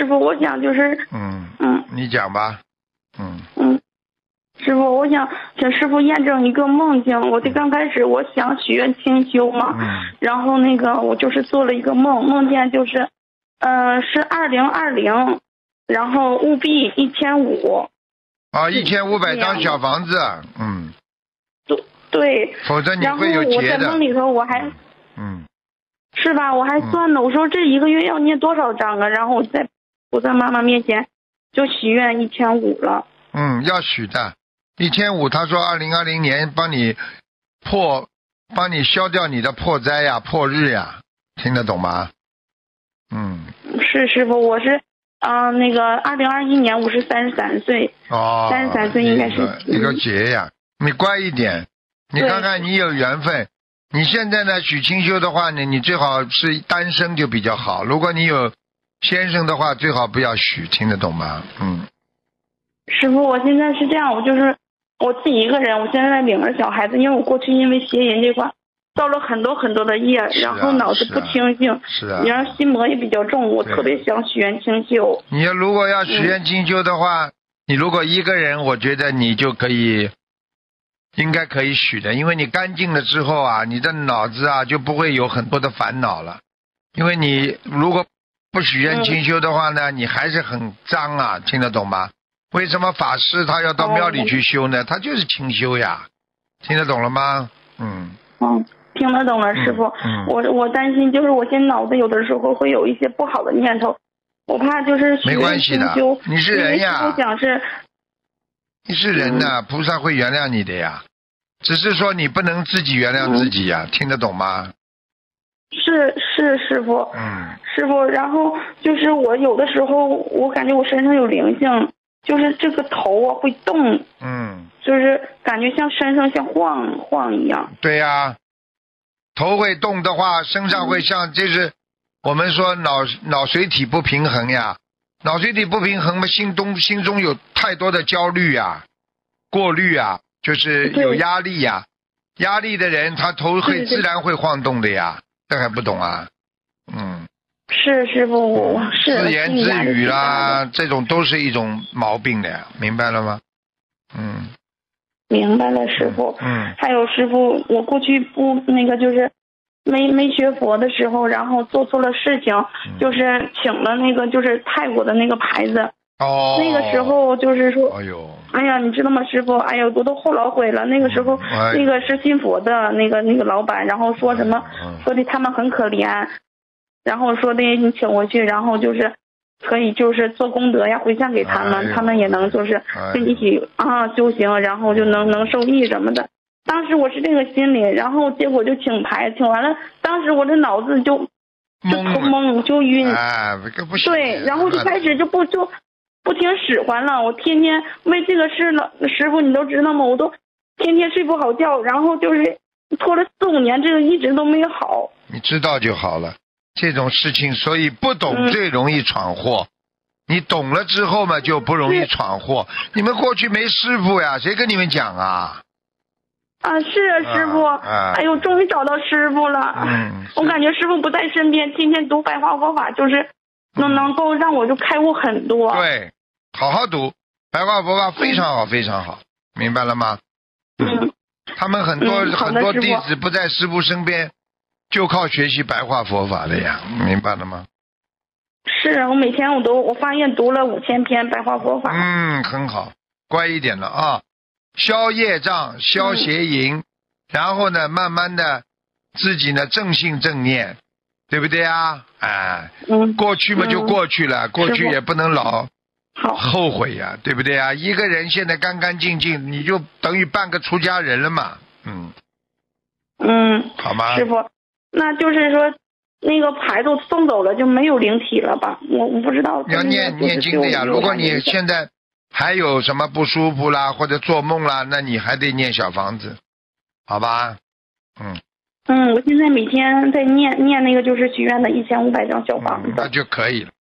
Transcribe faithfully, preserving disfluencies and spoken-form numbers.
师傅，我想就是嗯嗯你讲吧。嗯嗯，师傅，我想请师傅验证一个梦境。我这刚开始我想许愿清修嘛， 嗯然后那个我就是做了一个梦，梦见就是，呃，是二零二零，然后务必一千五。 啊，一千五百张小房子，嗯， 对对。 否则你然后会有我劫的。 在梦里头我还， 嗯， 是吧？我还算呢，我说这一个月要念多少章啊？然后我在我在妈妈面前就许愿一千五了。 嗯，要许的，一千五。他说二零二零年帮你破，帮你消掉你的破灾呀、破日呀，听得懂吗？嗯。 是师傅，我是啊、呃，那个二零二一年我是三十三岁。 哦。 三十三岁应该是一个，一个劫呀，你乖一点，你看看你有缘分。你现在呢许清修的话呢，你最好是单身就比较好。如果你有先生的话，最好不要许，听得懂吗？嗯。 师傅，我现在是这样，我就是我自己一个人，我现在在领着小孩子，因为我过去因为邪淫这块造了很多很多的业， 啊、 然后脑子不清醒， 是啊， 然后心魔也比较重，我特别想许愿清修。 你如果要许愿清修的话、嗯，你如果一个人，我觉得你就可以，应该可以许的，因为你干净了之后啊，你的脑子啊就不会有很多的烦恼了。因为你如果不许愿清修的话呢、嗯，你还是很脏啊，听得懂吗？为什么法师他要到庙里去修呢？哦、他就是清修呀，听得懂了吗？嗯。 嗯，听得懂了，师傅。 嗯。嗯我我担心就是我现在脑子有的时候会有一些不好的念头，我怕就是许愿清修。 你是人呀。 我想是。 你是人呐、嗯，菩萨会原谅你的呀，只是说你不能自己原谅自己呀，嗯、听得懂吗？ 是是师傅。 嗯。 师傅，然后就是我有的时候我感觉我身上有灵性。就是这个头啊会动， 嗯， 就是感觉像身上像晃晃一样。 对呀、啊，头会动的话，身上会像就是我们说脑脑髓体不平衡呀，脑髓体不平衡嘛，心中心中有太多的焦虑呀、过滤啊，就是有压力呀，压力的人他头会自然会晃动的呀，这还不懂啊？嗯。 是师傅，我是自言自语啦，这种都是一种毛病的呀，明白了吗？嗯， 明白了，师傅。 嗯， 还有师傅，我过去不那个就是没没学佛的时候，然后做错了事情，嗯、就是请了那个就是泰国的那个牌子。 哦。 那个时候就是说， 哎呦， 哎呀，你知道吗，师傅？哎呀，我都后老悔了。那个时候， 嗯哎、 那个是信佛的那个那个老板，然后说什么， 嗯、 说的他们很可怜。然后说的你请回去，然后就是可以就是做功德呀，回向给他们，哎、他们也能就是跟你一起、哎、啊修行，然后就能能受益什么的。当时我是这个心理，然后结果就请牌，请完了，当时我这脑子就就头懵就晕， 哎，这不行。 对，然后就开始就不就不听使唤了。我天天为这个事了，师傅你都知道吗？我都天天睡不好觉，然后就是拖了四五年，这个一直都没有好。 你知道就好了。这种事情，所以不懂最容易闯祸。嗯、你懂了之后嘛，就不容易闯祸。你们过去没师傅呀，谁跟你们讲啊？ 啊，是啊，师傅。 啊、 哎呦，终于找到师傅了。 嗯。 我感觉师傅不在身边，天天读白话佛法，就是能、嗯、能够让我就开悟很多。 对，好好读白话佛法，非常好，非常好，明白了吗？ 嗯。 他们很多、 嗯、 很多弟子不在师傅身边。就靠学习白话佛法的呀，明白了吗？ 是我每天我都我发现读了五千篇白话佛法。 嗯，很好，乖一点了啊，消业障，消邪淫、嗯，然后呢，慢慢的自己呢正信正念，对不对啊？哎， 嗯， 过去嘛就过去了，嗯、过去也不能老好后悔呀，对不对啊？一个人现在干干净净，你就等于半个出家人了嘛，嗯， 嗯， 好吗？ 师傅。那就是说，那个牌都送走了，就没有灵体了吧？我我不知道。 要念念经的呀。如果你现在还有什么不舒服啦，或者做梦啦，那你还得念小房子，好吧？嗯。 嗯，我现在每天在念念那个就是许愿的一千五百张小房子、嗯。 那就可以了。